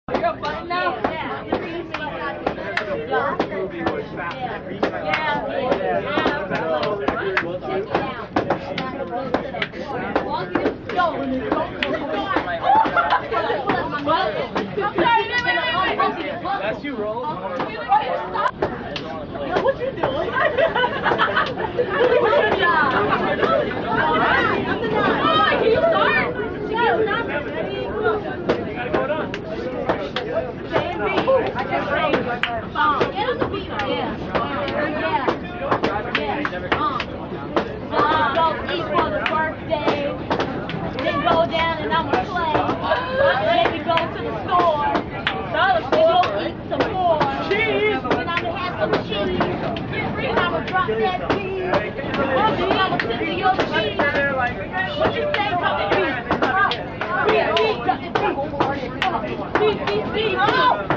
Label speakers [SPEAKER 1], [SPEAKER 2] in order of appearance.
[SPEAKER 1] You're fine now? Yeah.
[SPEAKER 2] That's you, Roll.
[SPEAKER 1] What you doing? Can you start? I can sing. Get on the beat. Yeah. Go eat for the birthday. Then go down and I'ma play. Maybe go to the store. Then go eat some more. Cheese. Then I'ma have some cheese. Then I'ma drop that cheese. Then I'ma sip to your cheese. What you say? Drop the cheese. Drop the cheese. Drop the cheese. Cheese.